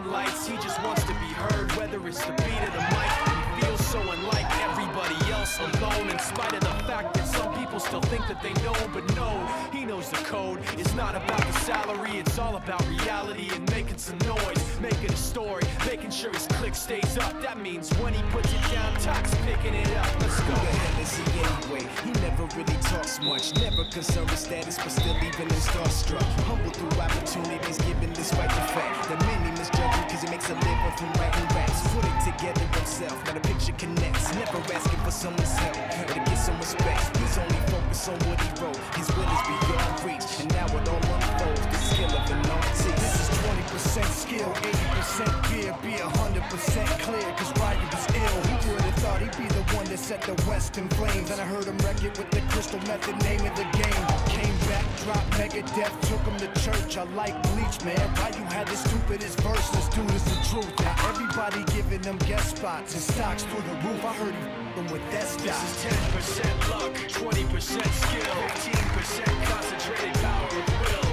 moving lights, he just wants to be heard, whether it's the beat of the mic. He feels so unlike everybody else, alone, in spite of the fact that some people still think that they know, but no, he knows the code. It's not about the salary, it's all about reality and making some noise, making a story, making sure his click stays up. That means when he puts it down, Toc's picking it up. Let's go. Who the hell is he anyway? He never really talks much, never concerned with status, but still even in starstruck. Humble through opportunities given despite the fact that many misjudge him because he makes a living from writing raps. Put it together himself, now the picture connects. Never asking for someone's help or to get some respect. He's only focused on what he wrote. His will is beyond reach, and now it all unfolds. The skill of an artist. This is 20% skill, 80% fear. Be 100% clear, cause writing was ill. Who would've thought he'd be the one that set the West in flames? And I heard him wreck it with the crystal method, name of the game. Came back, dropped Megadeth, took him to church. I like Bleach, man. Why you had the stupidest verse? Let's do this the truth. Now everybody giving them guest spots and stocks through the roof. I heard him with that stock. This is 10% luck, 20% skill, 15% concentrated power of will,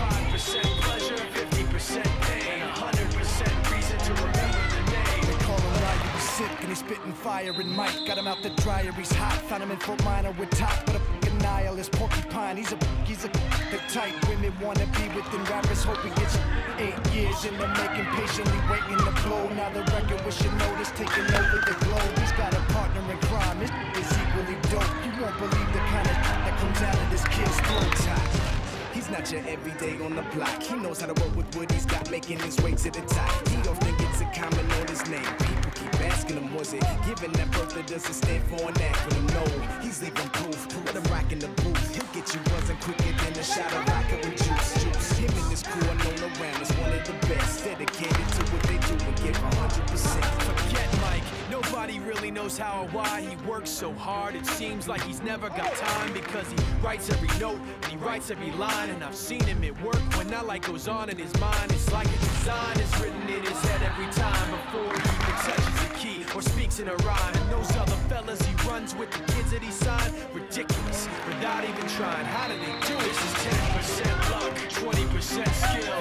5% pleasure, 50% pain, 100% reason to remember the name. They call him Ryan, he's sick and he's spitting fire and Mike got him out the dryer, he's hot. Found him in Fort Minor with top, but a fucking nihilist porcupine. He's the type women wanna be within rappers. Hope he gets 8 years in the making, patiently waiting to blow. Now the record with your notice taking over the globe. He's got a partner in crime, this is equally dope. You won't believe the kind of that comes out of this kid's throat. He's not your everyday on the block. He knows how to work with what he's got, making his way to the top. He don't think it's a comment on his name. People keep asking him, was it given that birth that doesn't stand for an acronym? No, he's leaving proof. Let him rock in the booth. He'll get you buzzing quicker than a shot of rocket with juice. Him and his crew are known around as one of the best, dedicated to what they do and give 100%. Forget Mike, nobody really knows how or why he works so hard. It seems like he's never got time because he writes every note and he writes every line. And I've seen him at work when that light goes on in his mind. It's like a design is written in his head every time before he even touches a key or speaks in a rhyme. And those other fellas he runs with, the kids that he signed, ridiculous, without even trying. How do they do it? This is 10% luck, 20% skill,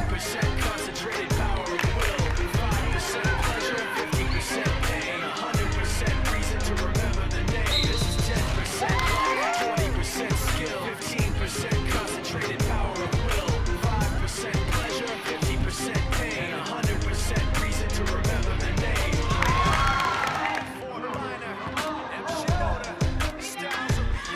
15% concentrated power of will, 5% pleasure, 50% pain, 100% reason to remember the name. This is 10% luck, 20% skill, 15% concentrated power of will, 5% pleasure, 50% pain, 100% reason to remember the name. Fort Minor, MC Motor, Styles of the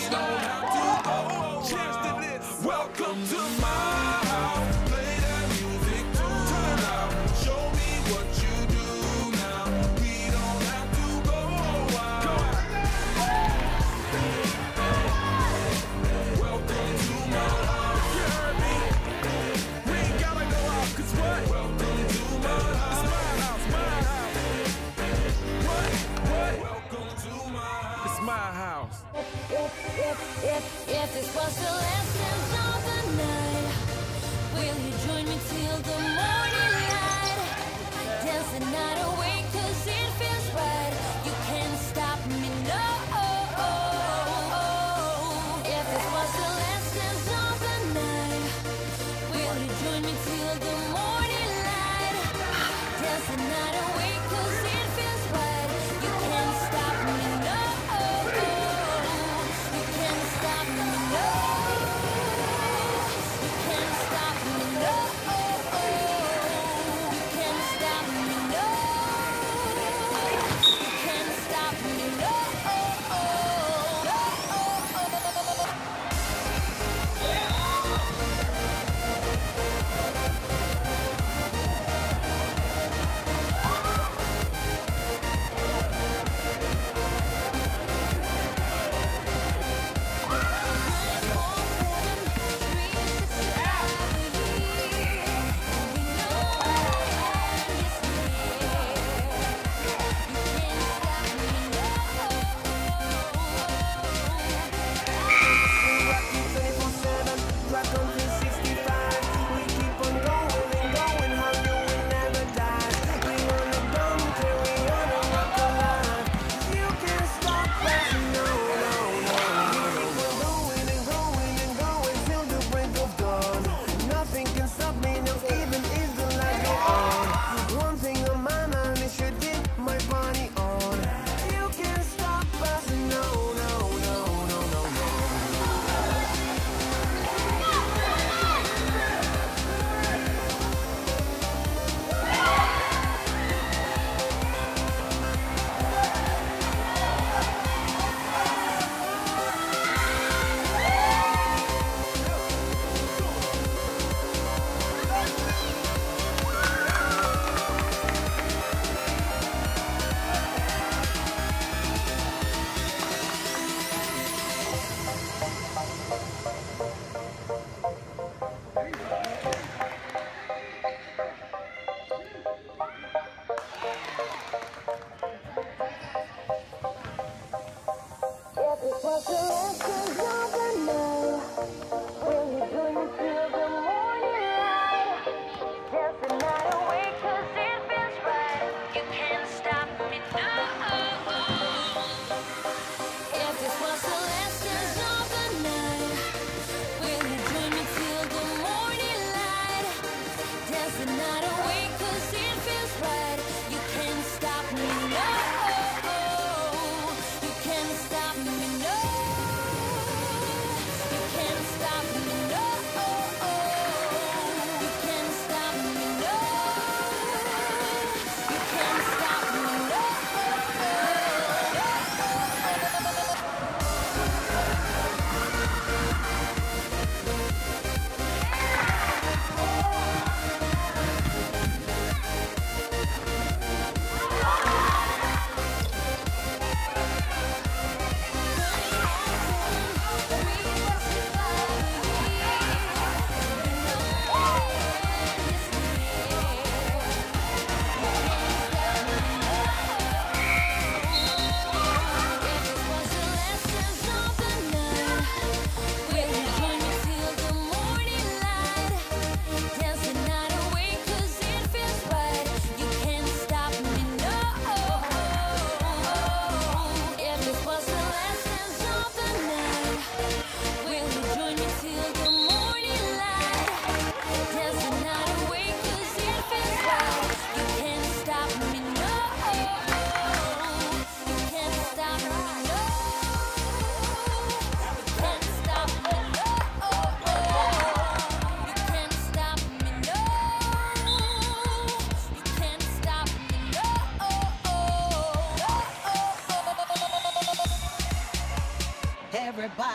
don't have to go. Cheers to this. Welcome to my house. Play that music, tune out. Show me what you do now. We don't have to go out. Welcome to my house. You heard me? We ain't gotta go out, 'cause what? Welcome to my house. It's my house, my house. What? Welcome to my house. It's my house. If this was the last dance of the night, will you join me till the morning light? Dance the night away 'cause it feels right. You can't stop me, no. If this was the last dance of the night, will you join me till the morning light? Dance the night away 'cause it feels right. You can't stop me, no. You can't stop me, no.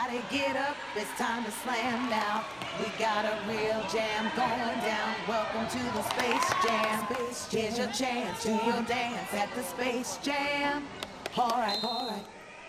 Everybody get up, it's time to slam now. We got a real jam going down. Welcome to the Space Jam. Here's your chance to your dance at the Space Jam. All right, all right.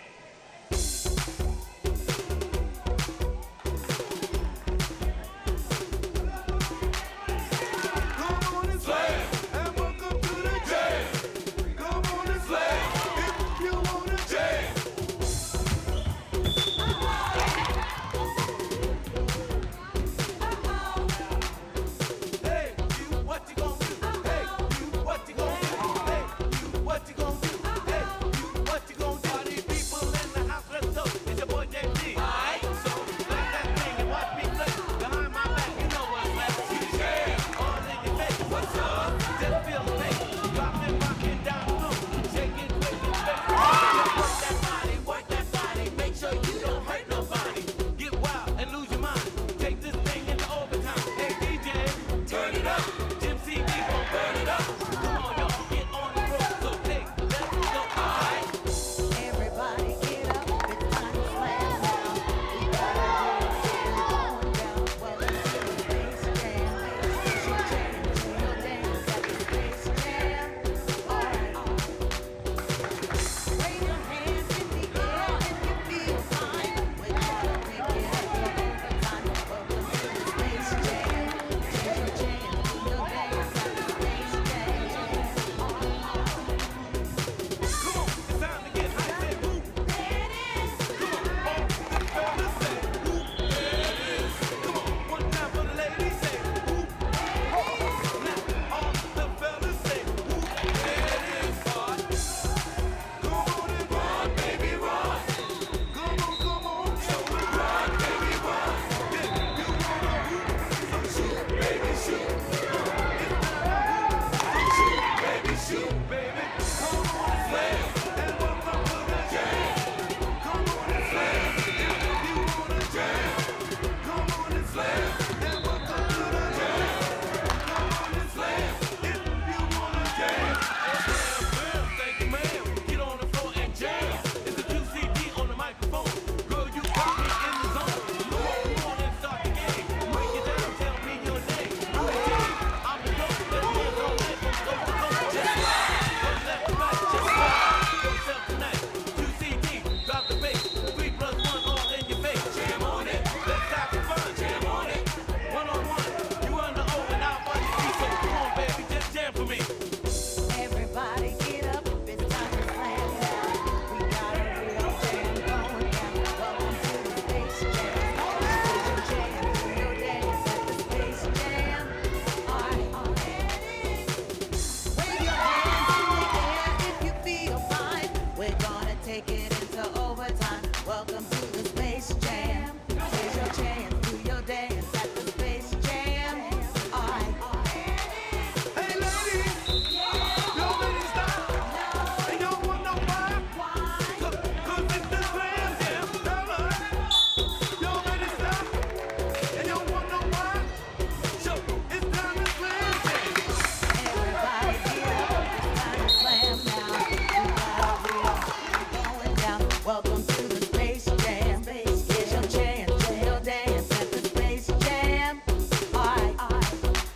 Welcome to the Space Jam. Here's your chance to your dance at the Space Jam. Alright.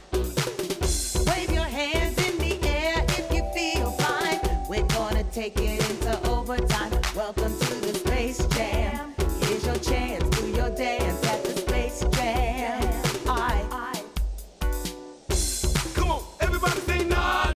Wave your hands in the air if you feel fine. We're gonna take it into overtime. Welcome to the Space Jam. Here's your chance to your dance at the